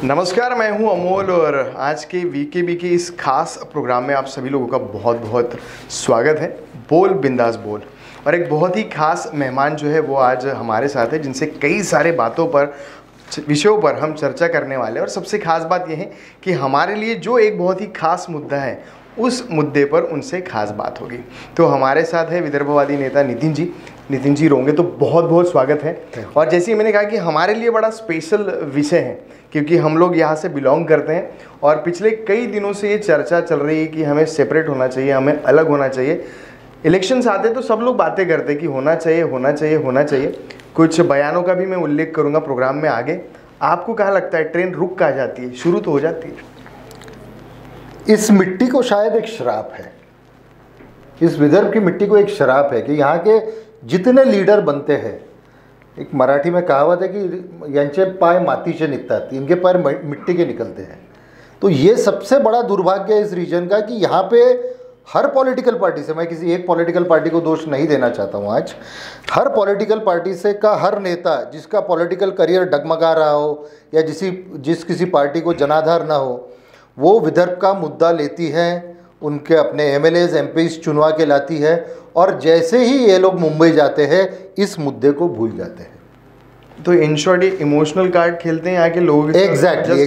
नमस्कार, मैं हूं अमोल और आज के वीकेबी के इस खास प्रोग्राम में आप सभी लोगों का बहुत बहुत स्वागत है। बोल बिंदास बोल। और एक बहुत ही खास मेहमान जो है वो आज हमारे साथ है, जिनसे कई सारे विषयों पर हम चर्चा करने वाले हैं। और सबसे खास बात यह है कि हमारे लिए जो एक बहुत ही खास मुद्दा है, उस मुद्दे पर उनसे खास बात होगी। तो हमारे साथ है विदर्भवादी नेता नितिन जी। नितिन जी रोंगे तो बहुत बहुत स्वागत है। और जैसे ही मैंने कहा कि हमारे लिए बड़ा स्पेशल विषय है, क्योंकि हम लोग यहाँ से बिलोंग करते हैं और पिछले कई दिनों से ये चर्चा चल रही है कि हमें सेपरेट होना चाहिए, हमें अलग होना चाहिए। इलेक्शंस आते तो सब लोग बातें करते हैं कि होना चाहिए होना चाहिए होना चाहिए। कुछ बयानों का भी मैं उल्लेख करूँगा प्रोग्राम में आगे। आपको क्या लगता है, ट्रेन रुक कहाँ जाती है, शुरू तो हो जाती है? इस मिट्टी को शायद एक श्राप है, इस विदर्भ की मिट्टी को एक श्राप है कि यहाँ के जितने लीडर बनते हैं, एक मराठी में कहावत है कि यांचे पाय मातीचे निघतात, इनके पैर मिट्टी के निकलते हैं। तो ये सबसे बड़ा दुर्भाग्य है इस रीजन का कि यहाँ पे हर पॉलिटिकल पार्टी से, मैं किसी एक पॉलिटिकल पार्टी को दोष नहीं देना चाहता हूँ आज, हर पॉलिटिकल पार्टी से का हर नेता जिसका पॉलिटिकल करियर डगमगा रहा हो या जिस किसी पार्टी को जनाधार ना हो, वो विदर्भ का मुद्दा लेती है, उनके अपने एमएलएज एमपीज चुनवा के लाती है और जैसे ही ये लोग मुंबई जाते हैं इस मुद्दे को भूल जाते हैं। तो इन शॉर्ट ये इमोशनल कार्ड खेलते हैं यहाँ के लोग। एग्जैक्टली।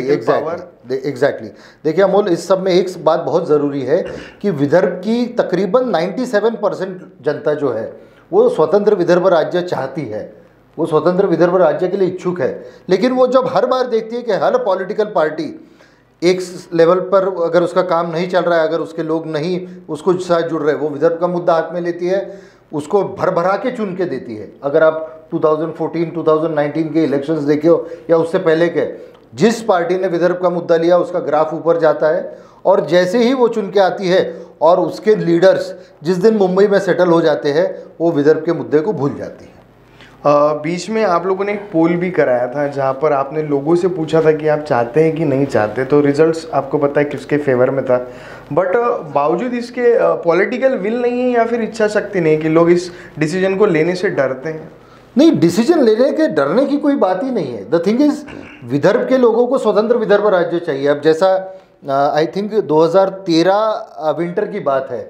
देखिए अमोल, इस सब में एक बात बहुत ज़रूरी है कि विदर्भ की तकरीबन 97% जनता जो है वो स्वतंत्र विदर्भ राज्य चाहती है, वो स्वतंत्र विदर्भ राज्य के लिए इच्छुक है। लेकिन वो जब हर बार देखती है कि हर पॉलिटिकल पार्टी एक लेवल पर अगर उसका काम नहीं चल रहा है, अगर उसके लोग नहीं उसको साथ जुड़ रहे, वो विदर्भ का मुद्दा हाथ में लेती है, उसको भर भरा के चुन के देती है। अगर आप 2014-2019 के इलेक्शंस देखे हो या उससे पहले के, जिस पार्टी ने विदर्भ का मुद्दा लिया उसका ग्राफ ऊपर जाता है। और जैसे ही वो चुन के आती है और उसके लीडर्स जिस दिन मुंबई में सेटल हो जाते हैं, वो विदर्भ के मुद्दे को भूल जाती है। बीच में आप लोगों ने एक पोल भी कराया था जहाँ पर आपने लोगों से पूछा था कि आप चाहते हैं कि नहीं चाहते, तो रिजल्ट्स आपको पता है किसके फेवर में था। बट बावजूद इसके पॉलिटिकल विल नहीं है या फिर इच्छा शक्ति नहीं कि लोग इस डिसीजन को लेने से डरते हैं? नहीं, डिसीजन लेने के डरने की कोई बात ही नहीं है। द थिंग इज, विदर्भ के लोगों को स्वतंत्र विदर्भ राज्य चाहिए। अब जैसा आई थिंक 2013 विंटर की बात है,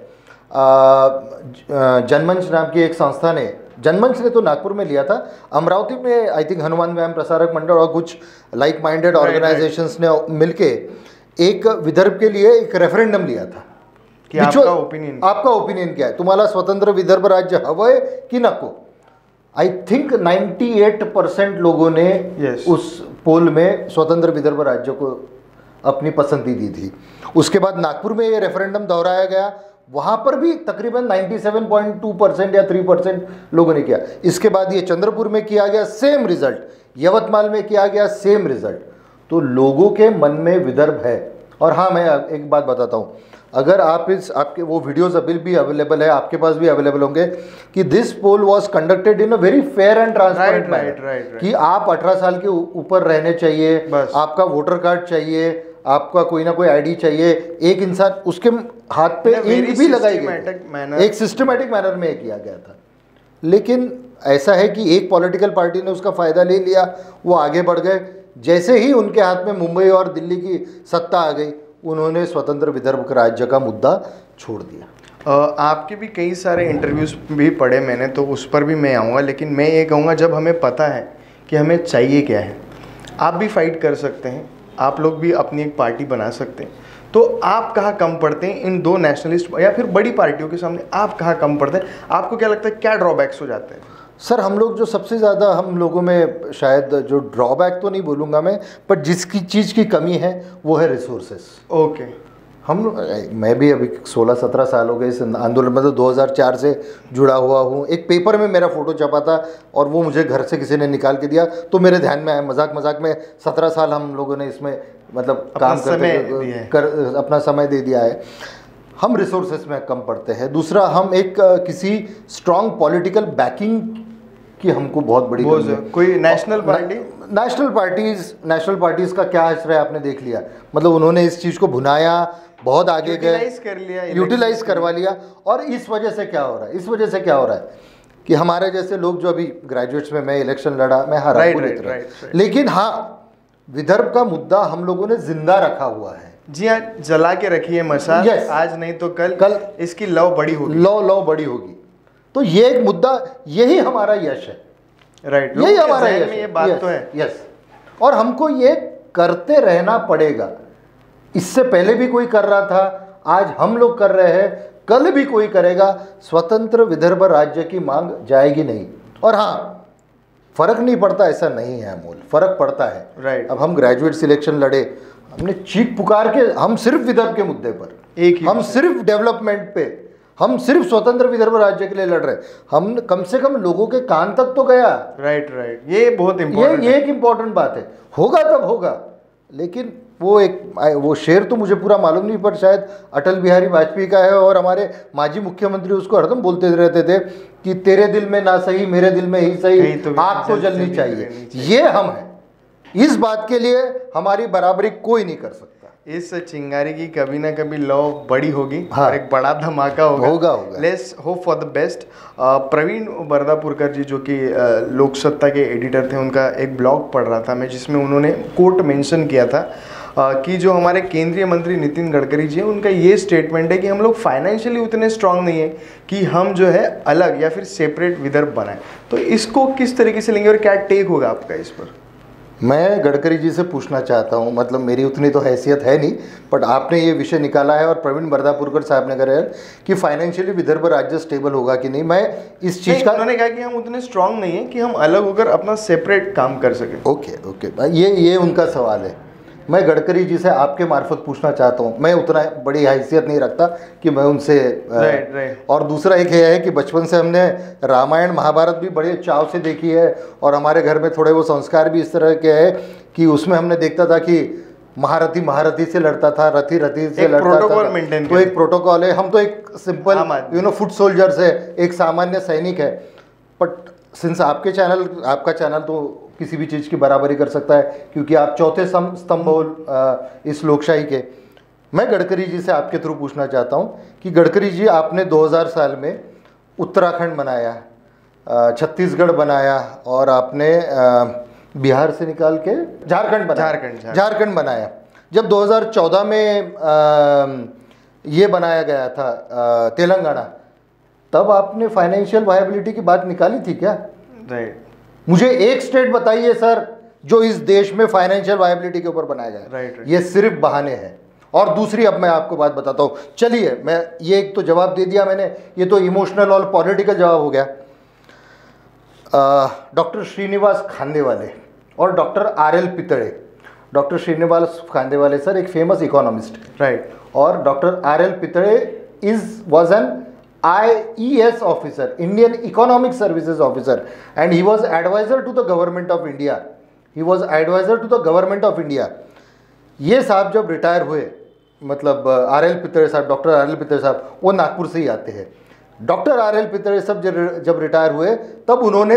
जनमंच नाम की एक संस्था ने, जनमंच ने तो नागपुर में लिया था, अमरावती में आई थिंक हनुमान व्यायाम प्रसारक मंडल और कुछ लाइक माइंडेड ऑर्गेनाइजेशंस ने मिलके एक विदर्भ के लिए एक रेफरेंडम लिया था कि आपका ओपिनियन क्या है, तुम्हाला स्वतंत्र विदर्भ राज्य हवंय कि नको। आई थिंक 98% लोगों ने उस पोल में स्वतंत्र विदर्भ राज्य को अपनी पसंदी दी थी। उसके बाद नागपुर में ये रेफरेंडम दोहराया गया, वहाँ पर भी तकरीबन 97.2% या 3% लोगों ने किया। इसके बाद ये चंद्रपुर में किया गया, सेम रिजल्ट, यवतमाल में किया गया, सेम रिजल्ट। तो लोगों के मन में विदर्भ है। और हाँ, मैं एक बात बताता हूँ, अगर आप आपके वो वीडियोज़ अभी भी अवेलेबल है, आपके पास भी अवेलेबल होंगे, कि this poll was conducted in a very fair and transparent manner, कि आप 18 साल के ऊपर रहने चाहिए, आपका वोटर कार्ड चाहिए, आपका कोई ना कोई आईडी चाहिए, एक इंसान, उसके हाथ पे इंक भी लगाई गई, एक सिस्टमैटिक मैनर में किया गया था। लेकिन ऐसा है कि एक पॉलिटिकल पार्टी ने उसका फ़ायदा ले लिया, वो आगे बढ़ गए। जैसे ही उनके हाथ में मुंबई और दिल्ली की सत्ता आ गई, उन्होंने स्वतंत्र विदर्भ राज्य का मुद्दा छोड़ दिया। आपके भी कई सारे इंटरव्यूज़ भी पढ़े मैंने, तो उस पर भी मैं आऊँगा। लेकिन मैं ये कहूँगा, जब हमें पता है कि हमें चाहिए क्या है, आप भी फाइट कर सकते हैं, आप लोग भी अपनी एक पार्टी बना सकते हैं, तो आप कहाँ कम पड़ते हैं इन दो नेशनलिस्ट या फिर बड़ी पार्टियों के सामने? आप कहाँ कम पड़ते हैं? आपको क्या लगता है, क्या ड्रॉबैक्स हो जाते हैं? सर, हम लोग जो सबसे ज़्यादा, हम लोगों में शायद जो ड्रॉबैक तो नहीं बोलूँगा मैं, पर जिसकी चीज़ की कमी है वो है रिसोर्सेस। ओके। मैं भी अभी 16-17 साल हो गए इस आंदोलन में, तो 2004 से जुड़ा हुआ हूँ। एक पेपर में मेरा फ़ोटो छपा था और वो मुझे घर से किसी ने निकाल के दिया, तो मेरे ध्यान में आया, मजाक में 17 साल हम लोगों ने इसमें मतलब काम कर अपना समय दे दिया है। हम रिसोर्सेस में कम पड़ते हैं। दूसरा, हम एक किसी स्ट्रॉन्ग पॉलिटिकल बैकिंग की हमको बहुत बड़ी कोई नेशनल पार्टीज़ का क्या असर है आपने देख लिया। मतलब उन्होंने इस चीज़ को भुनाया, बहुत आगे गए, यूटिलाइज करवा लिया। और इस वजह से क्या हो रहा है कि हमारे जैसे लोग जो अभी ग्रेजुएट्स में, मैं इलेक्शन लड़ा, मैं हारा, लेकिन हाँ, विदर्भ का मुद्दा हम लोगों ने जिंदा रखा हुआ है। जी हाँ, जला के रखी है मशाल। Yes. आज नहीं तो कल इसकी लौ बड़ी होगी। लौ बड़ी होगी। तो ये एक मुद्दा, यही हमारा यश है। राइट, यही हमारा यश है। ये बात तो है। यस, और हमको ये करते रहना पड़ेगा। इससे पहले भी कोई कर रहा था, आज हम लोग कर रहे हैं, कल भी कोई करेगा। स्वतंत्र विदर्भ राज्य की मांग जाएगी नहीं। और हाँ, फर्क नहीं पड़ता ऐसा नहीं है अमोल, फर्क पड़ता है। राइट। अब हम ग्रेजुएट सिलेक्शन लड़े, हमने चीख पुकार के, हम सिर्फ विदर्भ के मुद्दे पर, हम सिर्फ डेवलपमेंट पे, हम सिर्फ स्वतंत्र विदर्भ राज्य के लिए लड़ रहे। हम कम से कम लोगों के कान तक तो गया। राइट, ये बहुत इम्पोर्टेंट, ये एक इम्पोर्टेंट बात है। होगा तब होगा, लेकिन वो शेर तो मुझे पूरा मालूम नहीं, पर शायद अटल बिहारी वाजपेयी का है, और हमारे माजी मुख्यमंत्री उसको हरदम बोलते रहते थे कि तेरे दिल में ना सही, मेरे दिल में ही सही, आग तो जलनी चाहिए। ये हम हैं। इस बात के लिए हमारी बराबरी कोई नहीं कर सकता। इस चिंगारी की कभी ना कभी लौ बड़ी होगी। हाँ, और एक बड़ा धमाका होगा। Let's hope for the best. Praveen Bardapurkar ji, जो कि लोक सत्ता के एडिटर थे, उनका एक ब्लॉग पढ़ रहा था मैं, जिसमें उन्होंने कोट मेंशन किया था कि जो हमारे केंद्रीय मंत्री नितिन गडकरी जी हैं, उनका ये स्टेटमेंट है कि हम लोग फाइनेंशियली उतने स्ट्रांग नहीं है कि हम जो है अलग या फिर सेपरेट विदर्भ बनाएं। तो इसको किस तरीके से लेंगे और क्या टेक होगा आपका इस पर? मैं गडकरी जी से पूछना चाहता हूं, मतलब मेरी उतनी तो हैसियत है नहीं, बट आपने ये विषय निकाला है और प्रवीण बरदापुरकर साहब ने कहा है कि फाइनेंशियली विदर्भ राज्य स्टेबल होगा कि नहीं। मैं इस चीज़ का, उन्होंने कहा कि हम उतने स्ट्रांग नहीं है कि हम अलग होकर अपना सेपरेट काम कर सकें। ओके, ये उनका सवाल है। मैं गडकरी जी से आपके मार्फत पूछना चाहता हूँ। मैं उतना बड़ी हैसियत नहीं रखता कि मैं उनसे राइट। और दूसरा एक ये है कि बचपन से हमने रामायण महाभारत भी बड़े चाव से देखी है, और हमारे घर में थोड़े वो संस्कार भी इस तरह के हैं कि उसमें हमने देखता था कि महारथी से लड़ता था, रथी से लड़ता था। तो एक प्रोटोकॉल है। हम तो एक सिंपल फुट सोल्जर्स है, एक सामान्य सैनिक है। बट सिंस आपका चैनल तो किसी भी चीज़ की बराबरी कर सकता है, क्योंकि आप चौथे स्तंभ हो इस लोकशाही के। मैं गडकरी जी से आपके थ्रू पूछना चाहता हूं कि गडकरी जी, आपने 2000 साल में उत्तराखंड बनाया, छत्तीसगढ़ बनाया, और आपने बिहार से निकाल के झारखंड बनाया। जब 2014 में ये बनाया गया था तेलंगाना, तब आपने फाइनेंशियल वायबिलिटी की बात निकाली थी क्या? राइट। मुझे एक स्टेट बताइए सर जो इस देश में फाइनेंशियल वायबिलिटी के ऊपर बनाया गया। राइट। ये सिर्फ बहाने हैं। और दूसरी, अब मैं आपको बात बताता हूँ। चलिए, मैं ये एक तो जवाब दे दिया मैंने, ये तो इमोशनल और पॉलिटिकल जवाब हो गया। डॉक्टर श्रीनिवास खांदेवाले और doctor R L. Pitade. Doctor Srinivas Khandewale sir एक फेमस इकोनॉमिस्ट, राइट, और doctor R L. Pitade was an IES officer, Indian Economic Services officer, and he was advisor to the government of India. ये साहब जब रिटायर हुए, मतलब आर.एल. पितड़े साहब, डॉक्टर आर.एल. पितड़े साहब, वो नागपुर से ही आते हैं। Doctor R L. पितड़े साहब जब रिटायर हुए, तब उन्होंने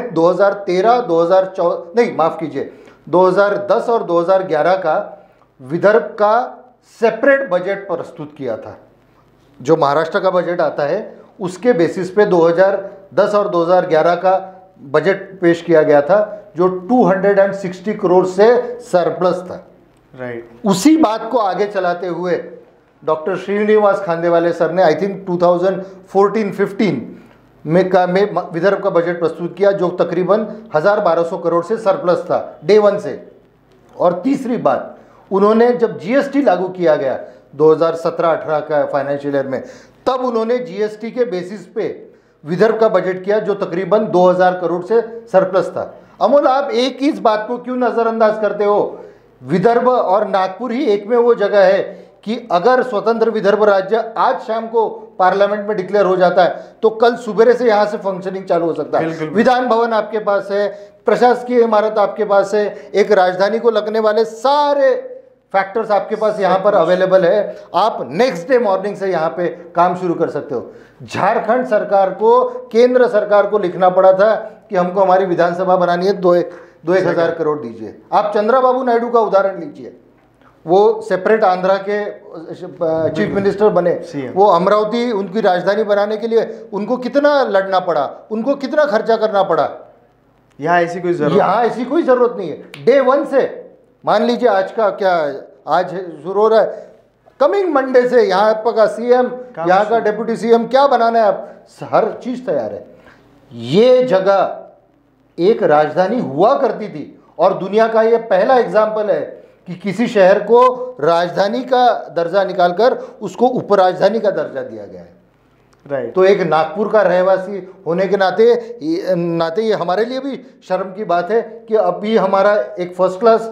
2010 और 2011 का विदर्भ का सेपरेट बजट प्रस्तुत किया था। जो महाराष्ट्र का बजट आता है उसके बेसिस पे 2010 और 2011 का बजट पेश किया गया था, जो 260 करोड़ से सरप्लस था। राइट। उसी बात को आगे चलाते हुए डॉक्टर श्रीनिवास खांदेवाले सर ने आई थिंक 2014-15 में विदर्भ का बजट प्रस्तुत किया, जो तकरीबन 1200 करोड़ से सरप्लस था डे 1 से। और तीसरी बात, उन्होंने जब GST लागू किया गया 2017-18 का फाइनेंशियल ईयर में, तब उन्होंने GST के बेसिस पे विदर्भ का बजट किया, जो तकरीबन 2000 करोड़ से सरप्लस था। अमोल, आप एक ही इस बात को क्यों नज़रअंदाज करते हो? विदर्भ और नागपुर ही एक में वो जगह है कि अगर स्वतंत्र विदर्भ राज्य आज शाम को पार्लियामेंट में डिक्लेयर हो जाता है, तो कल सुबह से यहाँ से फंक्शनिंग चालू हो सकता है। विधान भवन आपके पास है, प्रशासकीय इमारत आपके पास है, एक राजधानी को लगने वाले सारे फैक्टर्स आपके पास यहाँ पर अवेलेबल है। आप नेक्स्ट डे मॉर्निंग से यहाँ पे काम शुरू कर सकते हो। झारखंड सरकार को, केंद्र सरकार को लिखना पड़ा था कि हमको हमारी विधानसभा बनानी है, 2,000 करोड़ दीजिए। आप चंद्रबाबू नायडू का उदाहरण लीजिए, वो सेपरेट आंध्रा के चीफ मिनिस्टर बने, वो अमरावती उनकी राजधानी बनाने के लिए उनको कितना लड़ना पड़ा, उनको कितना खर्चा करना पड़ा। यहाँ ऐसी कोई जरूरत नहीं है। डे 1 से मान लीजिए आज का क्या, आज शुरू हो रहा है, कमिंग मंडे से यहाँ आपका सीएम, यहाँ का डिप्टी सीएम, क्या बनाना है आप, हर चीज तैयार है। ये जगह एक राजधानी हुआ करती थी और दुनिया का ये पहला एग्जाम्पल है कि किसी शहर को राजधानी का दर्जा निकालकर उसको उपराजधानी का दर्जा दिया गया है। राइट। तो एक नागपुर का रहवासी होने के नाते ये हमारे लिए भी शर्म की बात है कि अभी हमारा एक फर्स्ट क्लास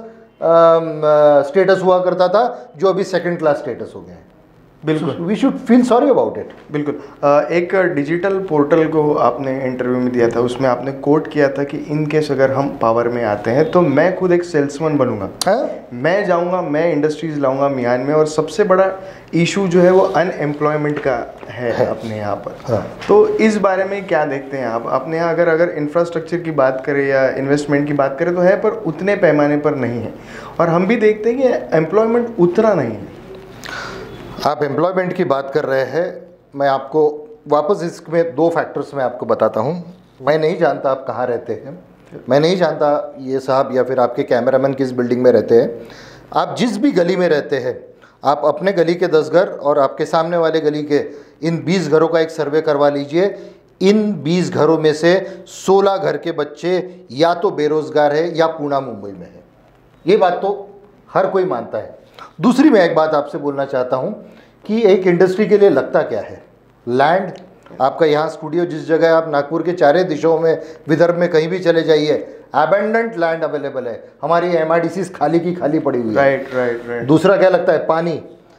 स्टेटस हुआ करता था जो अभी सेकंड क्लास स्टेटस हो गया है। बिल्कुल, we should feel sorry about it. बिल्कुल। एक डिजिटल पोर्टल को आपने इंटरव्यू में दिया था, उसमें आपने कोट किया था कि इन केस अगर हम पावर में आते हैं तो मैं खुद एक सेल्समैन बनूंगा, मैं जाऊंगा, मैं इंडस्ट्रीज लाऊंगा मियान में, और सबसे बड़ा इशू जो है वो अनएम्प्लॉयमेंट का है अपने यहाँ पर। तो इस बारे में क्या देखते हैं आप अपने यहाँ? अगर इंफ्रास्ट्रक्चर की बात करें या इन्वेस्टमेंट की बात करें तो है, पर उतने पैमाने पर नहीं है, और हम भी देखते हैं कि एम्प्लॉयमेंट उतना नहीं है। आप एम्प्लॉयमेंट की बात कर रहे हैं, मैं आपको वापस इसमें दो फैक्टर्स में आपको बताता हूँ। मैं नहीं जानता आप कहाँ रहते हैं, मैं नहीं जानता ये साहब या फिर आपके कैमरामैन किस बिल्डिंग में रहते हैं। आप जिस भी गली में रहते हैं, आप अपने गली के 10 घर और आपके सामने वाले गली के इन 20 घरों का एक सर्वे करवा लीजिए। इन 20 घरों में से 16 घर के बच्चे या तो बेरोजगार है या पुणे मुंबई में है। ये बात तो हर कोई मानता है। दूसरी मैं एक बात आपसे बोलना चाहता हूँ कि एक इंडस्ट्री के लिए लगता क्या है, लैंड। आपका यहाँ स्टूडियो जिस जगह है, आप नागपुर के चारों दिशाओं में, विदर्भ में कहीं भी चले जाइए, एबंडेंट लैंड अवेलेबल है। हमारी MIDCs खाली की खाली पड़ी हुई है। राइट। दूसरा क्या लगता है, पानी।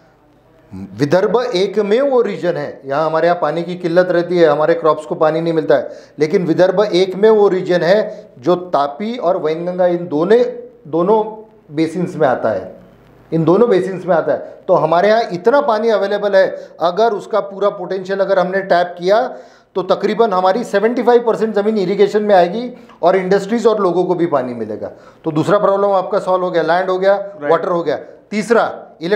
विदर्भ एक में वो रीजन है, यहाँ हमारे यहाँ पानी की किल्लत रहती है, हमारे क्रॉप्स को पानी नहीं मिलता है, लेकिन विदर्भ एक में वो रीजन है जो तापी और वैनगंगा इन दोनों बेसिन्स में आता है, इन दोनों बेसिन्स में आता है। तो हमारे यहाँ इतना पानी अवेलेबल है, अगर उसका पूरा पोटेंशियल अगर हमने टैप किया तो तकरीबन हमारी 75% ज़मीन इरिगेशन में आएगी और इंडस्ट्रीज और लोगों को भी पानी मिलेगा। तो दूसरा प्रॉब्लम आपका सॉल्व हो गया, लैंड हो गया, वाटर हो गया। तीसरा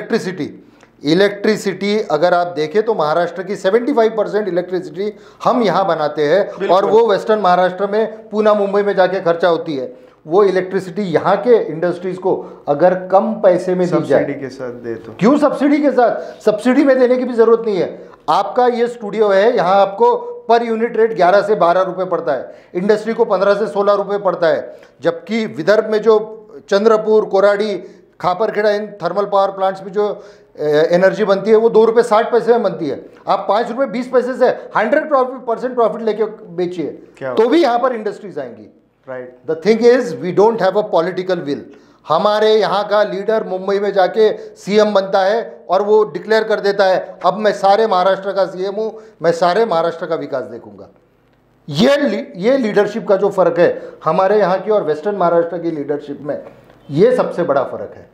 इलेक्ट्रिसिटी अगर आप देखें तो महाराष्ट्र की 75% इलेक्ट्रिसिटी हम यहाँ बनाते हैं और वो वेस्टर्न महाराष्ट्र में पुणे मुंबई में जाके खर्चा होती है। वो इलेक्ट्रिसिटी यहाँ के इंडस्ट्रीज को अगर कम पैसे में दी जाए, सब्सिडी के साथ दे तो क्यों सब्सिडी के साथ, सब्सिडी में देने की भी जरूरत नहीं है। आपका ये स्टूडियो है, यहाँ आपको पर यूनिट रेट 11 से 12 रुपए पड़ता है, इंडस्ट्री को 15 से 16 रुपए पड़ता है, जबकि विदर्भ में जो चंद्रपुर, कोराडी, खापरखेड़ा इन थर्मल पावर प्लांट्स में जो एनर्जी बनती है वो 2 रुपये 60 पैसे में बनती है। आप 5 रुपये 20 पैसे से 100% प्रॉफिट लेके बेचिए तो भी यहाँ पर इंडस्ट्रीज आएंगी। Right. The thing is we don't have a political will. हमारे यहाँ का लीडर मुंबई में जाके सीएम बनता है और वो डिक्लेयर कर देता है अब मैं सारे महाराष्ट्र का सीएम हूँ, मैं सारे महाराष्ट्र का विकास देखूंगा। ये लीडरशिप का जो फर्क है हमारे यहाँ की और वेस्टर्न महाराष्ट्र की लीडरशिप में, ये सबसे बड़ा फर्क है।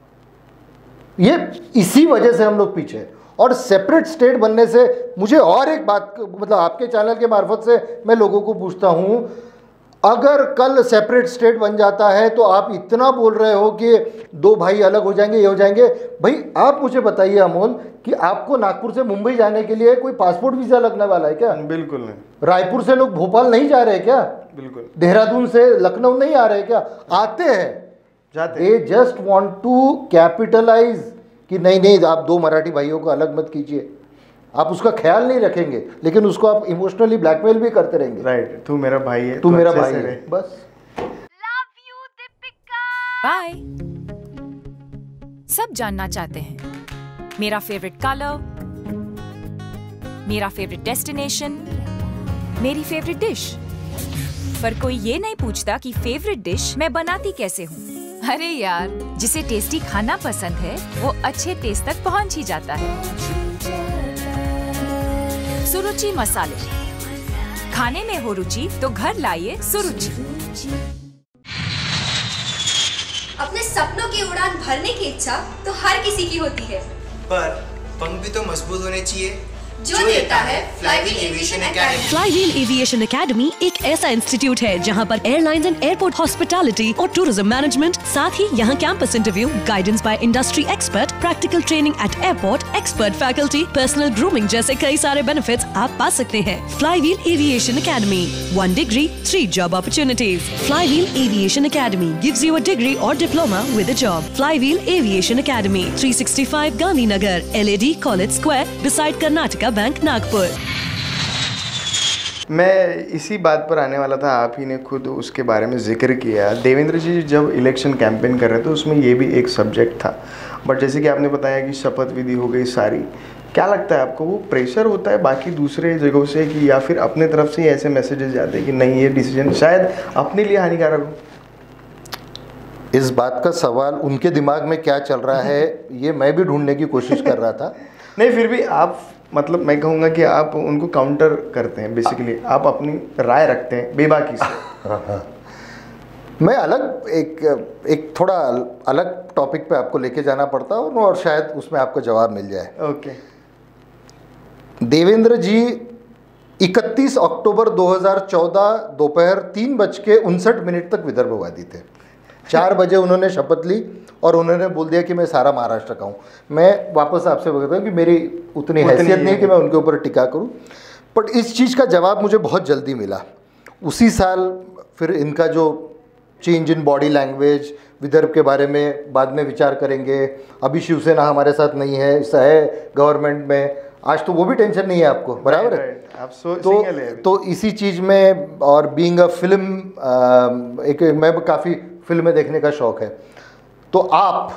ये इसी वजह से हम लोग पीछे हैं। और सेपरेट स्टेट बनने से मुझे और एक बात, मतलब आपके चैनल के मार्फत से मैं लोगों को पूछता हूँ, अगर कल सेपरेट स्टेट बन जाता है तो आप इतना बोल रहे हो कि 2 भाई अलग हो जाएंगे, ये हो जाएंगे। भाई आप मुझे बताइए अमोल कि आपको नागपुर से मुंबई जाने के लिए कोई पासपोर्ट वीजा लगने वाला है क्या? बिल्कुल नहीं। रायपुर से लोग भोपाल नहीं जा रहे क्या? बिल्कुल। देहरादून से लखनऊ नहीं आ रहे क्या? आते हैं, जाते। They just want to capitalise कि नहीं आप 2 मराठी भाइयों को अलग मत कीजिए। आप उसका ख्याल नहीं रखेंगे लेकिन उसको आप इमोशनली ब्लैकमेल भी करते रहेंगे। राइट। तू मेरा भाई है, तू मेरा भाई है, बस। Love you Deepika. बाय। सब जानना चाहते हैं मेरा फेवरेट कलर, मेरा फेवरेट डेस्टिनेशन, मेरी फेवरेट डिश, पर कोई ये नहीं पूछता कि फेवरेट डिश मैं बनाती कैसे हूँ। अरे यार, जिसे टेस्टी खाना पसंद है वो अच्छे टेस्ट तक पहुँच ही जाता है। सुरुचि मसाले, खाने में हो रुचि तो घर लाइए सुरुचि। अपने सपनों की उड़ान भरने की इच्छा तो हर किसी की होती है, पर पंख भी तो मजबूत होने चाहिए। जो देता है flywheel aviation academy. Flywheel aviation academy एक ऐसा इंस्टीट्यूट है जहां पर एयरलाइंस एंड एयरपोर्ट हॉस्पिटैलिटी और टूरिज्म मैनेजमेंट, साथ ही यहां campus interview, guidance by industry expert, practical training at airport, expert faculty, personal grooming जैसे कई सारे बेनिफिट्स आप पा सकते हैं। Flywheel aviation academy, 1 degree, 3 job opportunities. Flywheel Aviation Academy gives you a degree or diploma with a job. Flywheel Aviation Academy, 365 Gandhinagar, LAD College Square, beside Karnataka bank, Nagpur. मैं इसी बात पर आने वाला था, आप ही ने खुद उसके बारे में जिक्र किया। देवेंद्र जी जब इलेक्शन कैंपेन कर रहे थे उसमें ये भी एक सब्जेक्ट था, बट जैसे कि आपने बताया कि शपथ विधि हो गई सारी, क्या लगता है आपको वो प्रेशर होता है बाकी दूसरे जगहों से कि या फिर अपने तरफ से ऐसे मैसेजेस जाते हैं कि नहीं ये डिसीजन शायद अपने लिए हानिकारक हो? इस बात का सवाल उनके दिमाग में क्या चल रहा है ये मैं भी ढूंढने की कोशिश कर रहा था। नहीं फिर भी आप मतलब मैं कहूँगा कि आप उनको काउंटर करते हैं, बेसिकली आप अपनी राय रखते हैं बेबाकी से। मैं अलग एक थोड़ा अलग टॉपिक पे आपको लेके जाना पड़ता है और शायद उसमें आपको जवाब मिल जाए। ओके। देवेंद्र जी 31 अक्टूबर 2014 दोपहर 3:59 तक विदर्भवादी थे। 4 बजे उन्होंने शपथ ली और उन्होंने बोल दिया कि मैं सारा महाराष्ट्र का हूँ। मैं वापस आपसे बताता हूँ कि मेरी उतनी हैसियत नहीं कि मैं उनके ऊपर टिका करूँ, बट इस चीज़ का जवाब मुझे बहुत जल्दी मिला। उसी साल फिर इनका जो change in body language, Vidarbha के बारे में बाद में विचार करेंगे, अभी शिवसेना हमारे साथ नहीं है, ऐसा है गवर्नमेंट में, आज तो वो भी टेंशन नहीं है आपको, बराबर है। तो इसी चीज़ में और बीइंग अ फिल्म एक मैं काफ़ी फिल्में देखने का शौक़ है, तो आप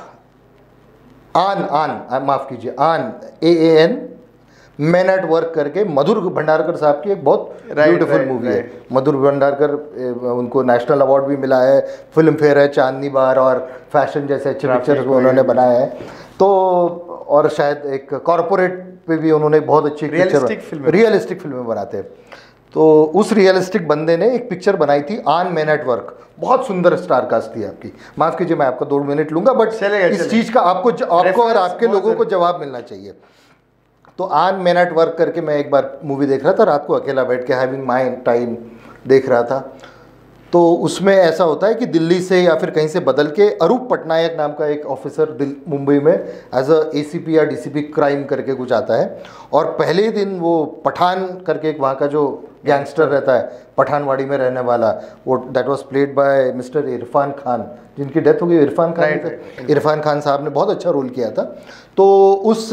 माफ़ कीजिए AAN मैन एट वर्क करके मधुर भंडारकर साहब की एक बहुत ब्यूटीफुल मूवी है। मधुर भंडारकर उनको नेशनल अवार्ड भी मिला है, फिल्म फेयर है, चांदनी बार और फैशन जैसे अच्छे पिक्चर्स उन्होंने बनाए हैं। तो और शायद एक कॉरपोरेट पे भी उन्होंने बहुत अच्छी रियलिस्टिक फिल्में बनाते हैं। तो उस रियलिस्टिक बंदे ने एक पिक्चर बनाई थी ऑन मैन एट वर्क, बहुत सुंदर स्टार कास्ट थी आपकी। माफ़ कीजिए मैं आपका 2 मिनट लूँगा, बट इस चीज़ का आपको और आपके लोगों को जवाब मिलना चाहिए। तो ऑन मैन एट वर्क करके मैं एक बार मूवी देख रहा था, रात को अकेला बैठ के हैविंग माई टाइम देख रहा था। तो उसमें ऐसा होता है कि दिल्ली से या फिर कहीं से बदल के अरूप पटनायक नाम का एक ऑफिसर मुंबई में एज अ ACP या DCP क्राइम करके कुछ आता है, और पहले दिन वो पठान करके एक वहाँ का जो गैंगस्टर रहता है, पठानवाड़ी में रहने वाला, वो that was played by mister Irfan Khan, जिनकी डेथ हो गई। इरफान खान साहब ने बहुत अच्छा रोल किया था। तो उस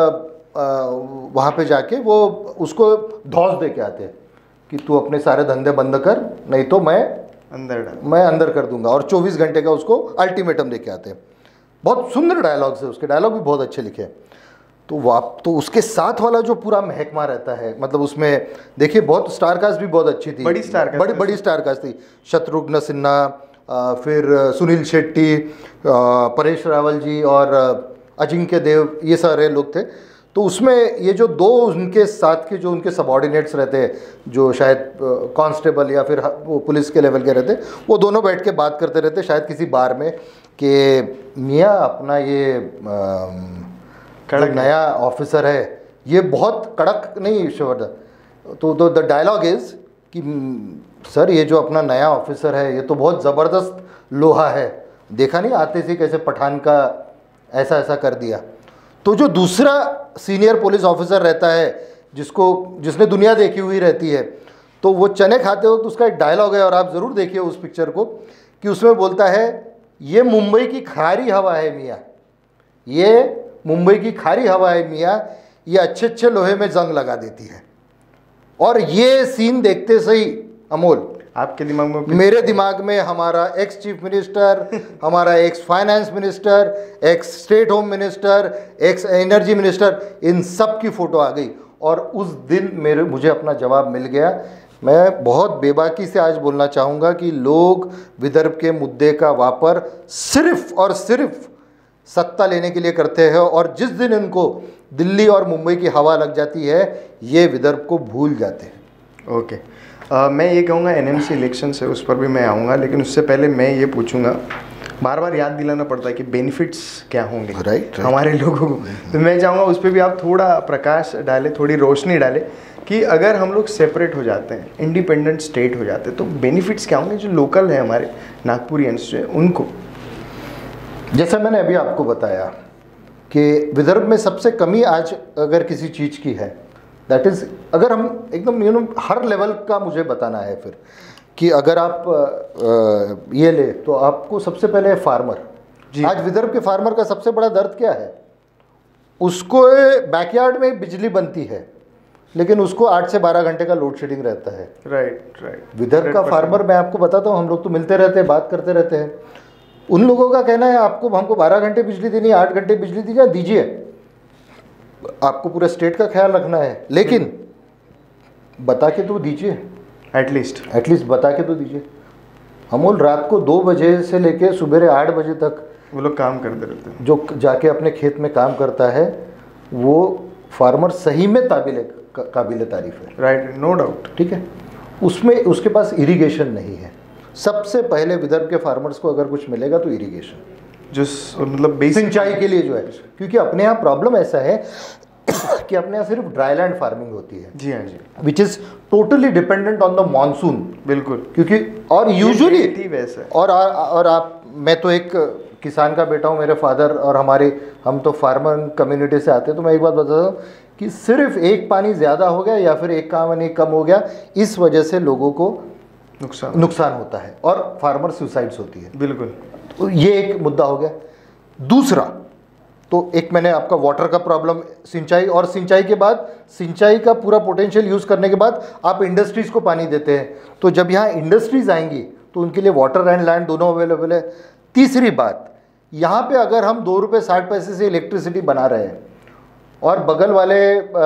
वहाँ पे जाके वो उसको धौस दे के आते हैं कि तू अपने सारे धंधे बंद कर, नहीं तो मैं अंदर कर दूंगा, और 24 घंटे का उसको अल्टीमेटम देके आते हैं। बहुत सुंदर डायलॉग्स है, उसके डायलॉग भी बहुत अच्छे लिखे हैं। तो उसके साथ वाला जो पूरा महकमा रहता है, मतलब उसमें देखिए बहुत स्टार कास्ट भी बहुत अच्छी थी, बड़ी स्टार कास्ट थी। शत्रुघ्न सिन्हा, फिर सुनील शेट्टी, परेश रावल जी और अजिंक्य देव, ये सारे लोग थे। तो उसमें ये जो 2 उनके साथ के जो उनके सबॉर्डिनेट्स रहते हैं, जो शायद कांस्टेबल या फिर वो पुलिस के लेवल के रहते, वो दोनों बैठ के बात करते रहते शायद किसी बार में कि मियाँ अपना ये जो नया ऑफिसर है ये बहुत कड़क नहीं शिवर्धन। तो द डायलॉग इज़ कि सर ये जो अपना नया ऑफिसर है ये तो बहुत ज़बरदस्त लोहा है, देखा नहीं आते से कैसे पठान का ऐसा कर दिया। तो जो दूसरा सीनियर पुलिस ऑफिसर रहता है जिसने दुनिया देखी हुई रहती है, तो वो चने खाते वक्त उसका एक डायलॉग है, और आप ज़रूर देखिए उस पिक्चर को, कि उसमें बोलता है ये मुंबई की खारी हवा है मियाँ, ये मुंबई की खारी हवा है मियाँ, ये अच्छे लोहे में जंग लगा देती है। और ये सीन देखते सही अमोल, आपके दिमाग में? मेरे दिमाग में हमारा एक्स चीफ मिनिस्टर, हमारा ex finance minister, ex state home minister, ex energy minister, इन सब की फ़ोटो आ गई। और उस दिन मुझे अपना जवाब मिल गया। मैं बहुत बेबाकी से आज बोलना चाहूँगा कि लोग विदर्भ के मुद्दे का वापर सिर्फ और सिर्फ सत्ता लेने के लिए करते हैं, और जिस दिन इनको दिल्ली और मुंबई की हवा लग जाती है ये विदर्भ को भूल जाते हैं। ओके। मैं ये कहूँगा NMC इलेक्शन से उस पर भी मैं आऊँगा, लेकिन उससे पहले मैं ये पूछूँगा बार बार याद दिलाना पड़ता है कि बेनिफिट्स क्या होंगे राइट हमारे लोगों को। तो मैं चाहूँगा उस पर भी आप थोड़ा प्रकाश डालें, थोड़ी रोशनी डालें कि अगर हम लोग सेपरेट हो जाते हैं, इंडिपेंडेंट स्टेट हो जाते हैं, तो बेनिफिट्स क्या होंगे जो लोकल है हमारे नागपुरियंस जो है उनको। जैसा मैंने अभी आपको बताया कि विदर्भ में सबसे कमी आज अगर किसी चीज़ की है, दैट इज़, अगर हम एकदम हर लेवल का मुझे बताना है फिर कि अगर आप ये ले तो आपको सबसे पहले फार्मर, आज विदर्भ के फार्मर का सबसे बड़ा दर्द क्या है, उसको बैकयार्ड में बिजली बनती है लेकिन उसको 8 से 12 घंटे का लोड शेडिंग रहता है। राइट। विदर्भ का फार्मर, मैं आपको बताता हूँ, हम लोग तो मिलते रहते हैं, बात करते रहते हैं, उन लोगों का कहना है हमको 12 घंटे बिजली देनी है, 8 घंटे बिजली दीजिए, आपको पूरे स्टेट का ख्याल रखना है, लेकिन बता के तो दीजिए, एटलीस्ट बता के तो दीजिए। अमोल, रात को 2 बजे से लेके सुबह 8 बजे तक वो लोग काम करते रहते हैं, जो जाके अपने खेत में काम करता है, वो फार्मर सही में काबिल तारीफ है। Right, no doubt. ठीक है, उसमें उसके पास इरिगेशन नहीं है। सबसे पहले विदर्भ के फार्मर्स को अगर कुछ मिलेगा तो इरिगेशन, जो मतलब बेसिक सिंचाई के लिए जो है, क्योंकि अपने यहाँ प्रॉब्लम ऐसा है कि अपने यहाँ सिर्फ ड्राईलैंड फार्मिंग होती है। जी हाँ जी, which is totally dependent on the monsoon. बिल्कुल, क्योंकि और यूजुअली वैसे और आप, मैं तो एक किसान का बेटा हूँ, मेरे फादर और हम तो फार्मर कम्युनिटी से आते हैं, तो मैं एक बात बताता हूँ कि सिर्फ एक पानी ज़्यादा हो गया या फिर एक पानी कम हो गया, इस वजह से लोगों को नुकसान होता है और फार्मर सुसाइड्स होती है। बिल्कुल, तो ये एक मुद्दा हो गया। दूसरा, तो एक मैंने आपका वाटर का प्रॉब्लम, सिंचाई, और सिंचाई के बाद, सिंचाई का पूरा पोटेंशियल यूज़ करने के बाद आप इंडस्ट्रीज़ को पानी देते हैं, तो जब यहाँ इंडस्ट्रीज़ आएंगी तो उनके लिए वाटर एंड लैंड दोनों अवेलेबल है। तीसरी बात, यहाँ पे अगर हम 2 रुपये 60 पैसे से इलेक्ट्रिसिटी बना रहे हैं और बगल वाले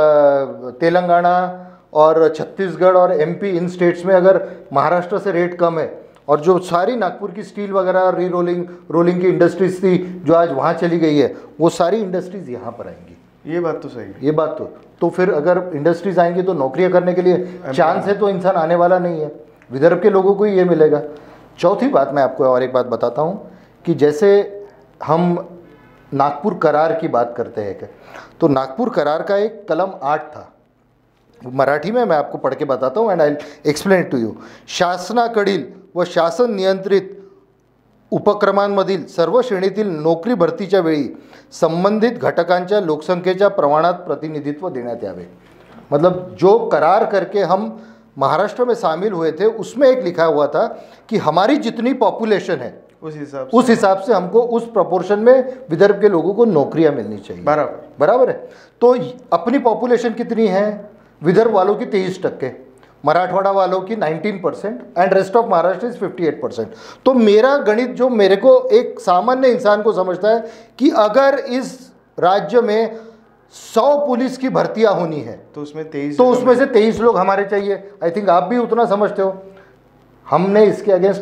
तेलंगाना और छत्तीसगढ़ और एमपी, इन स्टेट्स में अगर महाराष्ट्र से रेट कम है, और जो सारी नागपुर की स्टील वगैरह रोलिंग की इंडस्ट्रीज थी जो आज वहाँ चली गई है, वो सारी इंडस्ट्रीज़ यहाँ पर आएंगी। ये बात तो सही है। ये बात तो फिर अगर इंडस्ट्रीज़ आएंगी तो नौकरियाँ करने के लिए चांस है, तो इंसान आने वाला नहीं है। विदर्भ के लोगों को ही ये मिलेगा। चौथी बात, मैं आपको और एक बात बताता हूँ कि जैसे हम नागपुर करार की बात करते हैं, तो नागपुर करार का एक कलम 8 था, मराठी में मैं आपको पढ़ के बताता हूँ, and I explain to you. शासनाकडील व शासन नियंत्रित उपक्रमांमधील सर्व श्रेणीतील नोकरी भरतीच्या वेळी संबंधित घटकांच्या लोकसंख्येच्या प्रमाणात प्रतिनिधित्व देण्यात यावे। मतलब जो करार करके हम महाराष्ट्र में शामिल हुए थे, उसमें एक लिखा हुआ था कि हमारी जितनी पॉपुलेशन है उस हिसाब से हमको उस प्रोपोर्शन में विदर्भ के लोगों को नौकरियां मिलनी चाहिए। बराबर है। तो अपनी पॉपुलेशन कितनी है? विदर्भ वालों की 23%, मराठवाड़ा वालों की 19% and rest of Maharashtra is 58%। तो मेरा गणित जो मेरे को एक सामान्य इंसान को समझता है कि अगर इस राज्य में 100 पुलिस की भर्तियां होनी है तो उसमें 23, तो उसमें से 23 लोग हमारे चाहिए। आई थिंक आप भी उतना समझते हो। हमने इसके अगेंस्ट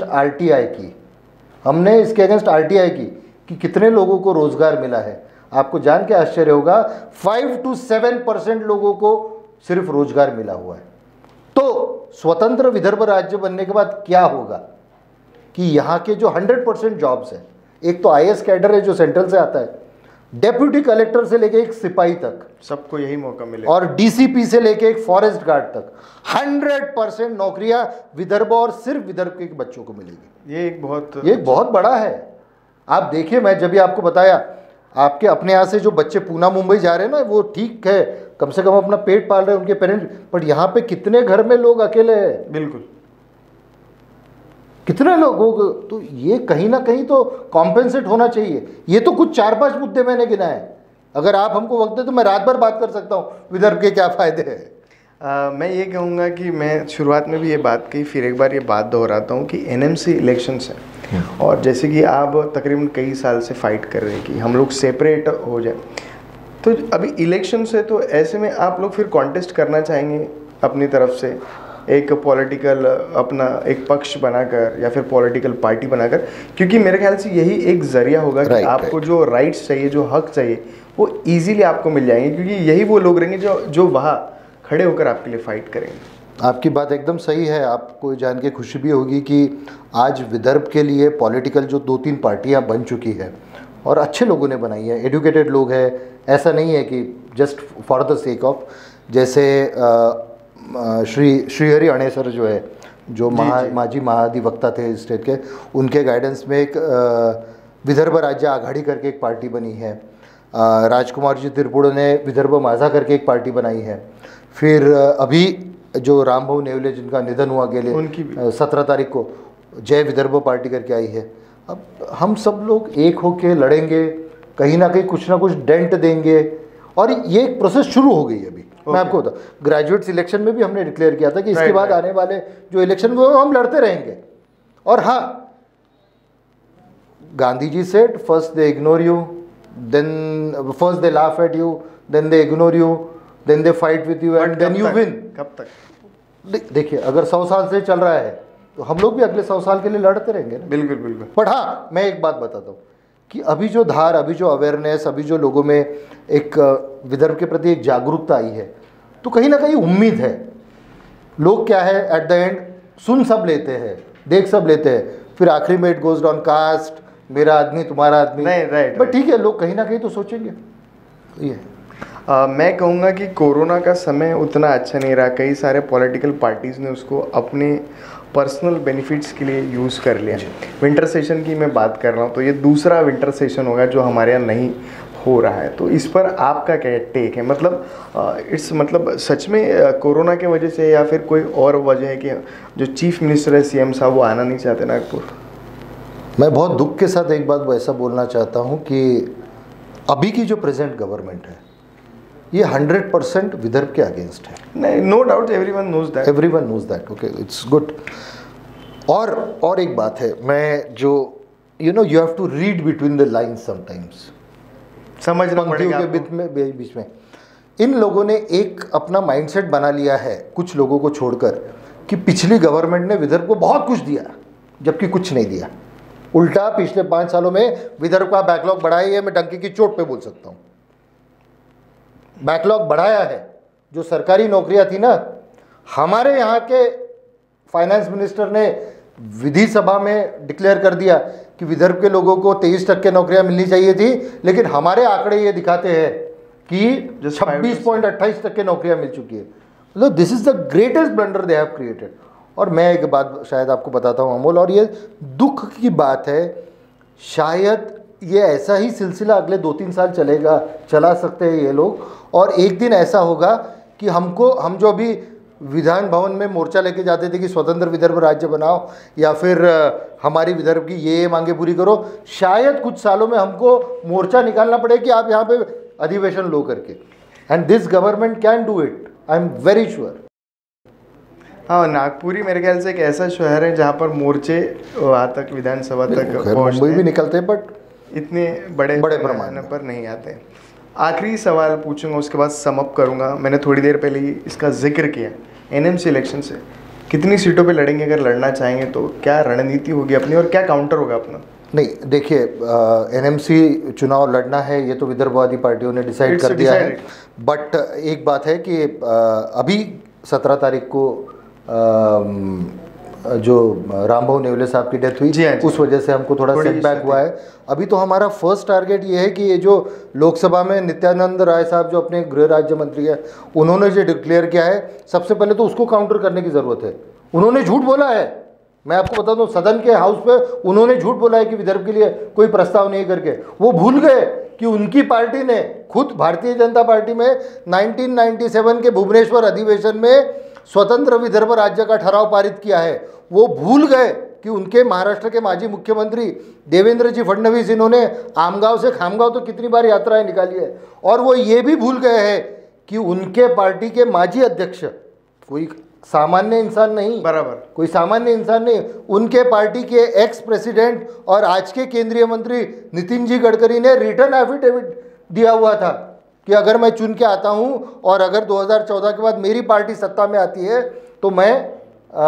आरटीआई की कि कितने लोगों को रोजगार मिला है। आपको जान के आश्चर्य होगा, 5 to 7% लोगों को सिर्फ रोजगार मिला हुआ है। तो स्वतंत्र विदर्भ राज्य बनने के बाद क्या होगा कि यहाँ के जो 100% जॉब्स हैं, एक तो आईएएस कैडर है जो सेंट्रल से आता है, डेप्यूटी कलेक्टर से लेके एक सिपाही तक सबको यही मौका मिलेगा, और डीसीपी से लेके एक फॉरेस्ट गार्ड तक 100% नौकरियां विदर्भ और सिर्फ विदर्भ के बच्चों को मिलेगी। ये एक बहुत बड़ा है। आप देखिए, मैं जब भी आपको बताया, आपके अपने यहाँ से जो बच्चे पूना मुंबई जा रहे हैं ना, वो ठीक है, कम से कम अपना पेट पाल रहे हैं उनके पेरेंट्स, बट यहाँ पे कितने घर में लोग अकेले हैं, बिल्कुल कितने लोगों को, तो ये कहीं ना कहीं तो कॉम्पेंसेट होना चाहिए। ये तो कुछ 4-5 मुद्दे मैंने गिनाए। अगर आप हमको वक्त दे तो मैं रात भर बात कर सकता हूँ विदर्भ के क्या फ़ायदे हैं। मैं ये कहूँगा कि मैं शुरुआत में भी ये बात कही, फिर एक बार ये बात दोहराता हूँ कि एनएमसी इलेक्शंस हैं, और जैसे कि आप तकरीबन कई साल से फाइट कर रहे हैं कि हम लोग सेपरेट हो जाए, तो अभी इलेक्शंस है, तो ऐसे में आप लोग फिर कॉन्टेस्ट करना चाहेंगे अपनी तरफ से, एक पॉलिटिकल अपना एक पक्ष बनाकर या फिर पॉलिटिकल पार्टी बनाकर, क्योंकि मेरे ख्याल से यही एक ज़रिया होगा कि आपको जो राइट्स चाहिए, जो हक चाहिए, वो इजीली आपको मिल जाएंगे, क्योंकि यही वो लोग रहेंगे जो वहाँ खड़े होकर आपके लिए फाइट करेंगे। आपकी बात एकदम सही है। आपको जान के खुशी भी होगी कि आज विदर्भ के लिए पॉलिटिकल जो 2-3 पार्टियां बन चुकी है और अच्छे लोगों ने बनाई है, एजुकेटेड लोग हैं, ऐसा नहीं है कि just for the sake of. जैसे श्रीहरि अणेसर जो है, जो माजी महाधिवक्ता थे स्टेट के, उनके गाइडेंस में एक विदर्भ राज्य आघाड़ी करके एक पार्टी बनी है। राजकुमार जी त्रिपुरा ने विदर्भ माझा करके एक पार्टी बनाई है। फिर अभी जो रामभाऊ नेवले जिनका निधन हुआ गेले, उनकी 17 तारीख को जय विदर्भ पार्टी करके आई है। अब हम सब लोग एक होके लड़ेंगे, कहीं ना कहीं कुछ ना कुछ डेंट देंगे, और ये एक प्रोसेस शुरू हो गई है अभी। मैं आपको बताऊँ, ग्रेजुएट सिलेक्शन में भी हमने डिक्लेयर किया था कि इसके बाद आने वाले जो इलेक्शन वो हम लड़ते रहेंगे। और हाँ, Gandhi ji said first they ignore you, then first they laugh at you, then they ignore you, then they fight with you and then you win. कब तक? देखिए, अगर 100 साल से चल रहा है तो हम लोग भी अगले 100 साल के लिए लड़ते रहेंगे ना। बिल्कुल बिल्कुल। बट हाँ, मैं एक बात बताता हूँ कि अभी जो धार, अभी जो अवेयरनेस, अभी जो लोगों में एक विदर्भ के प्रति एक जागरूकता आई है, तो कहीं ना कहीं उम्मीद है। लोग क्या है, एट द एंड सुन सब लेते हैं, देख सब लेते हैं, फिर आखिरी में इट गोज डाउन कास्ट, मेरा आदमी तुम्हारा आदमी। राइट। बट ठीक है, लोग कहीं ना कहीं तो सोचेंगे। ये मैं कहूँगा कि कोरोना का समय उतना अच्छा नहीं रहा। कई सारे पॉलिटिकल पार्टीज़ ने उसको अपने पर्सनल बेनिफिट्स के लिए यूज़ कर लिया। विंटर सेशन की मैं बात कर रहा हूँ, तो ये दूसरा विंटर सेशन होगा जो हमारे यहाँ नहीं हो रहा है। तो इस पर आपका क्या टेक है? मतलब सच में कोरोना की वजह से या फिर कोई और वजह है कि जो चीफ मिनिस्टर है, CM साहब, वो आना नहीं चाहते नागपुर? मैं बहुत दुख के साथ एक बात ऐसा बोलना चाहता हूँ कि अभी की जो प्रेजेंट गवर्नमेंट है ये 100% विदर्भ के अगेंस्ट है। नहीं, no doubt, everyone knows that. Okay, it's good. और एक बात है, मैं जो you have to read between the lines sometimes, समझना पड़ेगा के बीच में। इन लोगों ने एक अपना माइंडसेट बना लिया है, कुछ लोगों को छोड़कर, कि पिछली गवर्नमेंट ने विदर्भ को बहुत कुछ दिया, जबकि कुछ नहीं दिया। उल्टा पिछले 5 सालों में विदर्भ का बैकलॉग बढ़ाया है। मैं डंकी की चोट पे बोल सकता हूँ, बैकलॉग बढ़ाया है। जो सरकारी नौकरियां थी ना, हमारे यहाँ के फाइनेंस मिनिस्टर ने विधानसभा में डिक्लेयर कर दिया कि विदर्भ के लोगों को 23% नौकरियां मिलनी चाहिए थी, लेकिन हमारे आंकड़े ये दिखाते हैं कि 26.28% नौकरियां मिल चुकी है। मतलब this is the greatest blunder they have created. और मैं एक बात शायद आपको बताता हूँ अमोल, और ये दुख की बात है, शायद ये ऐसा ही सिलसिला अगले 2-3 साल चला सकते हैं ये लोग। और एक दिन ऐसा होगा कि हम जो अभी विधान भवन में मोर्चा लेके जाते थे कि स्वतंत्र विदर्भ राज्य बनाओ, या फिर हमारी विदर्भ की ये मांगे पूरी करो, शायद कुछ सालों में हमको मोर्चा निकालना पड़े कि आप यहाँ पे अधिवेशन लो करके। And this government can do it, I am very sure. हाँ, नागपुरी मेरे ख्याल से एक ऐसा शहर है जहाँ पर मोर्चे वहाँ तक, विधानसभा तक मुंबई भी निकलते हैं, बट इतने बड़े पैमाने पर नहीं आते। आखिरी सवाल पूछूंगा, उसके बाद समअप करूंगा। मैंने थोड़ी देर पहले ही इसका जिक्र किया, NMC इलेक्शन से कितनी सीटों पे लड़ेंगे? अगर लड़ना चाहेंगे तो क्या रणनीति होगी अपनी और क्या काउंटर होगा अपना? नहीं, देखिए, NMC चुनाव लड़ना है ये तो विदर्भवादी पार्टियों ने डिसाइड कर दिया है। बट एक बात है कि अभी 17 तारीख को जो रामभाऊ नेवले साहब की डेथ हुई, उस वजह से हमको थोड़ा सेटबैक हुआ है। अभी तो हमारा फर्स्ट टारगेट ये है कि ये जो लोकसभा में नित्यानंद राय साहब जो अपने गृह राज्य मंत्री है, उन्होंने जो डिक्लेयर किया है, सबसे पहले तो उसको काउंटर करने की ज़रूरत है। उन्होंने झूठ बोला है, मैं आपको बता दूं, सदन के हाउस पे उन्होंने झूठ बोला है कि विदर्भ के लिए कोई प्रस्ताव नहीं करके। वो भूल गए कि उनकी पार्टी ने खुद, भारतीय जनता पार्टी में 1997 के भुवनेश्वर अधिवेशन में स्वतंत्र विदर्भ राज्य का ठराव पारित किया है। वो भूल गए कि उनके महाराष्ट्र के माजी मुख्यमंत्री देवेंद्र जी फडणवीस, इन्होंने आमगांव से खामगांव तो कितनी बार यात्राएं निकाली है। और वो ये भी भूल गए हैं कि उनके पार्टी के माजी अध्यक्ष कोई सामान्य इंसान नहीं, बराबर कोई सामान्य इंसान नहीं, उनके पार्टी के एक्स प्रेसिडेंट और आज के केंद्रीय मंत्री नितिन जी गडकरी ने रिटर्न एफिडेविट दिया हुआ था कि अगर मैं चुन के आता हूं और अगर 2014 के बाद मेरी पार्टी सत्ता में आती है तो मैं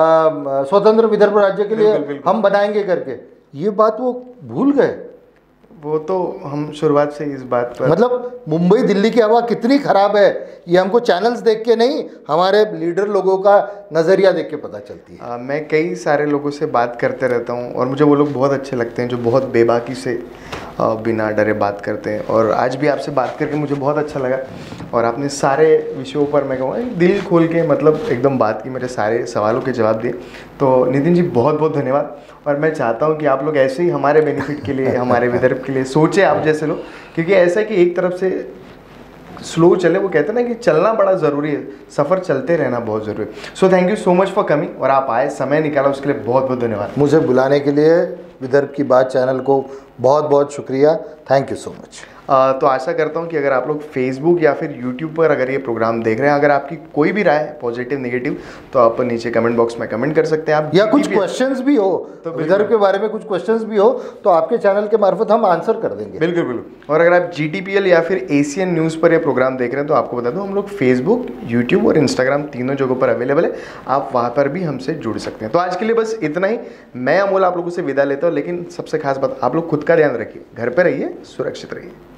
स्वतंत्र विदर्भ राज्य के लिए हम बनाएंगे करके। ये बात वो भूल गए। वो तो हम शुरुआत से इस बात पर, मतलब मुंबई दिल्ली की हवा कितनी खराब है ये हमको चैनल्स देख के नहीं, हमारे लीडर लोगों का नज़रिया देख के पता चलती है। मैं कई सारे लोगों से बात करते रहता हूँ और मुझे वो लोग बहुत अच्छे लगते हैं जो बहुत बेबाकी से बिना डरे बात करते हैं, और आज भी आपसे बात करके मुझे बहुत अच्छा लगा और आपने सारे विषयों पर मैं कहूँगा दिल खोल के मतलब एकदम बात की, मेरे सारे सवालों के जवाब दिए। तो नितिन जी बहुत बहुत धन्यवाद, और मैं चाहता हूँ कि आप लोग ऐसे ही हमारे बेनिफिट के लिए, हमारे विदर्भ के लिए सोचें आप जैसे लोग, क्योंकि ऐसा है कि एक तरफ से स्लो चले, वो कहते हैं ना कि चलना बड़ा ज़रूरी है, सफ़र चलते रहना बहुत ज़रूरी है। So thank you so much for coming, और आप आए, समय निकाला, उसके लिए बहुत बहुत धन्यवाद। मुझे बुलाने के लिए विदर्भ की बात चैनल को बहुत बहुत शुक्रिया, थैंक यू सो मच। तो आशा करता हूँ कि अगर आप लोग फेसबुक या फिर यूट्यूब पर अगर ये प्रोग्राम देख रहे हैं, अगर आपकी कोई भी राय है पॉजिटिव नेगेटिव, तो आप नीचे कमेंट बॉक्स में कमेंट कर सकते हैं। आप या कुछ क्वेश्चंस भी हो तो विदर्भ के बारे में, कुछ क्वेश्चंस भी हो तो आपके चैनल के मार्फत हम आंसर कर देंगे। बिल्कुल बिल्कुल। और अगर आप GTPL या फिर एशियन न्यूज़ पर ये प्रोग्राम देख रहे हैं, तो आपको बता दूँ हम लोग फेसबुक, यूट्यूब और इंस्टाग्राम तीनों जगहों पर अवेलेबल है, आप वहाँ पर भी हमसे जुड़ सकते हैं। तो आज के लिए बस इतना ही। मैं अमोल आप लोगों से विदा लेता हूँ, लेकिन सबसे खास बात, आप लोग खुद का ध्यान रखिए, घर पर रहिए, सुरक्षित रहिए।